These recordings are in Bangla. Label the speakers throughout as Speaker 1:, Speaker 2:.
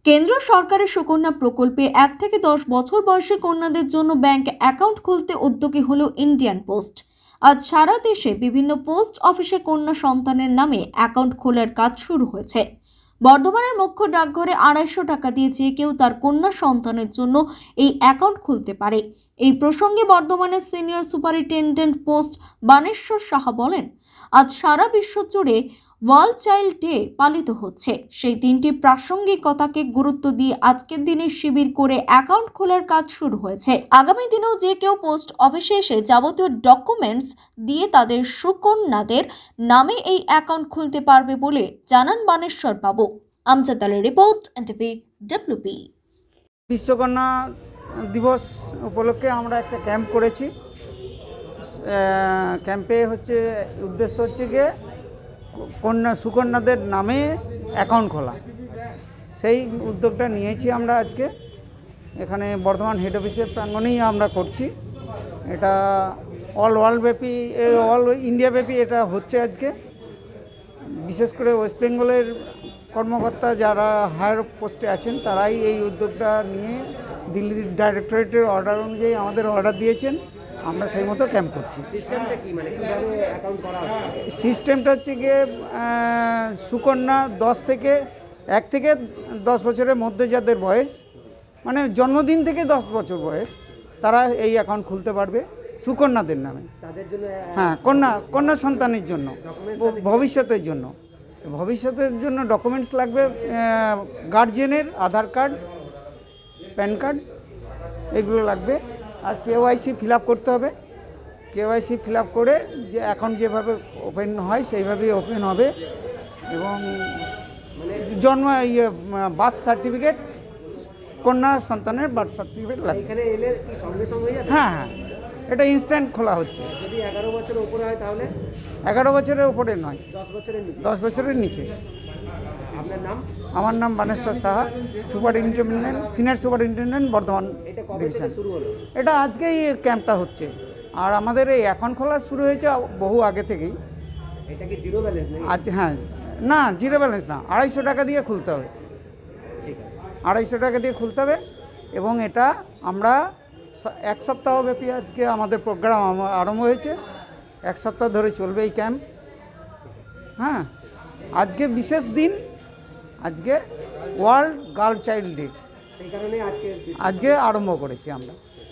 Speaker 1: কেন্দ্র সরকারের সুকন্যা প্রকল্পে 1 থেকে 10 বছর বয়সী কন্যাদের জন্য ব্যাংক অ্যাকাউন্ট খুলতে উদ্যোগী হলো ইন্ডিয়ান পোস্ট। আজ সারা দেশে বিভিন্ন পোস্ট অফিসে কন্যা সন্তানের নামে অ্যাকাউন্ট খোলার কাজ শুরু হয়েছে। বর্ধমানের মুখ্য ডাকঘরে 250 টাকা দিয়ে যে কেউ তার কন্যা সন্তানের জন্য এই অ্যাকাউন্ট খুলতে পারে। এই প্রসঙ্গে বর্ধমানের senior superintendent post Baneswar Saha বলেন, আজ সারা বিশ্ব জুড়ে ওয়ার্ল্ড চাইল্ড ডে পালিত হচ্ছে। সেই দিনটি প্রাসঙ্গিকতাকে গুরুত্ব দিয়ে আজকের দিনে শিবির করে অ্যাকাউন্ট খোলার কাজ শুরু হয়েছে। আগামী দিনেও যে কেউ পোস্ট অফিসে এসে যাবতীয় ডকুমেন্টস দিয়ে তাদের সুকন্যাদের নামে এই অ্যাকাউন্ট খুলতে পারবে বলে জানান বানেশ্বর বাবু। আমজাদ আলীর রিপোর্ট, এনটিভি ডব্লিউপি।
Speaker 2: বিশ্বকন্যা দিবস উপলক্ষে আমরা একটা ক্যাম্প করেছি। ক্যাম্পে উদ্দেশ্য হচ্ছে গিয়ে সুকন্যাদের নামে অ্যাকাউন্ট খোলা। সেই উদ্যোগটা নিয়েছি আমরা আজকে এখানে বর্ধমান হেড অফিসের প্রাঙ্গণেই আমরা করছি। এটা অল ইন্ডিয়া ব্যাপী এটা হচ্ছে আজকে। বিশেষ করে ওয়েস্ট বেঙ্গলের কর্মকর্তা যারা হায়ার পোস্টে আছেন তারাই এই উদ্যোগটা নিয়ে দিল্লির ডাইরেক্টরেটের অর্ডার অনুযায়ী আমাদের অর্ডার দিয়েছেন, আমরা সেই মতো ক্যাম্প করছি। সিস্টেমটা হচ্ছে গিয়ে সুকন্যা 1 থেকে 10 বছরের মধ্যে যাদের বয়স, মানে জন্মদিন থেকে 10 বছর বয়স, তারা এই অ্যাকাউন্ট খুলতে পারবে সুকন্যাদের নামে। হ্যাঁ, কন্যা সন্তানের জন্য, ভবিষ্যতের জন্য ডকুমেন্টস লাগবে। গার্জিয়ানের আধার কার্ড, প্যান কার্ড এগুলো লাগবে। আর কেওয়াইসি ফিল আপ করতে হবে। কেওয়াইসি ফিল আপ করে যে অ্যাকাউন্ট যেভাবে ওপেন হয় সেইভাবেই ওপেন হবে। এবং বার্থ সার্টিফিকেট, কন্যা সন্তানের বার্থ সার্টিফিকেট লাগবে। হ্যাঁ, এটা ইনস্ট্যান্ট খোলা হচ্ছে। যদি 11 বছরের উপরে হয় তাহলে 11 বছরের উপরে নয়, 10 বছরের নিচে। আপনার নাম? আমার নাম Baneswar Saha, senior superintendent Bardhaman division. এটা আজকেই ক্যাম্পটা হচ্ছে। আর আমাদের এই অ্যাকাউন্ট খোলা শুরু হয়েছে বহু আগে থেকেই। এটা কি জিরো ব্যালেন্স? আজ হ্যাঁ, না জিরো ব্যালেন্স না, 250 টাকা দিয়ে খুলতে হবে। 250 টাকা দিয়ে খুলতে হবে। এবং এটা আমরা 1 সপ্তাহ ব্যাপী আজকে আমাদের প্রোগ্রাম আরম্ভ হয়েছে। 1 সপ্তাহ ধরে চলবে এই ক্যাম্প। হ্যাঁ, আজকে বিশেষ দিন, আজকে ওয়ার্ল্ড গার্ল চাইল্ড ডে, সেই কারণে আজকে আরম্ভ করেছি আমরা।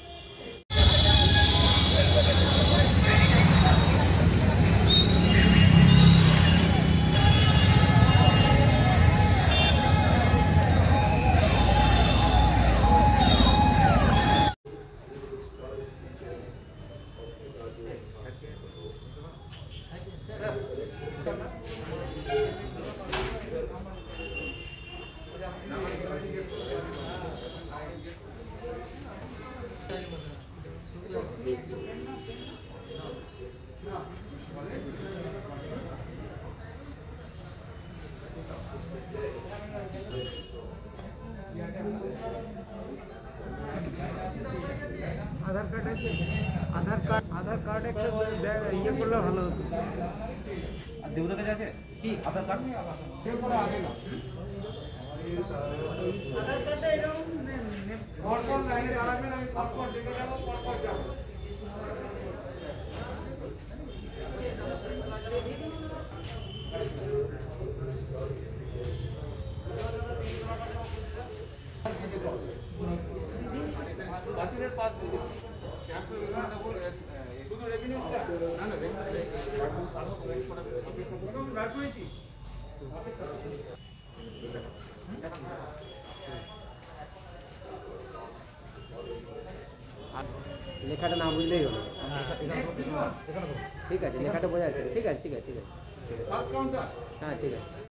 Speaker 2: আধার কার্ড একটা ইয়ে করলে ভালো হতো। দেবুদার কাছে আছে কি আধার কার্ড? আধার কার্ডটা এরকম পরপর লাইনে দাঁড়াবেন, আমি পাসপোর্ট দেখে যাবো, পরপর যাবো। বাছুরের পাস শুধু রেভিনিউটা না, না লেখাটা না বুঝলেই হলো। ঠিক আছে, লেখাটা বোঝা যাচ্ছে। ঠিক আছে, হ্যাঁ ঠিক আছে।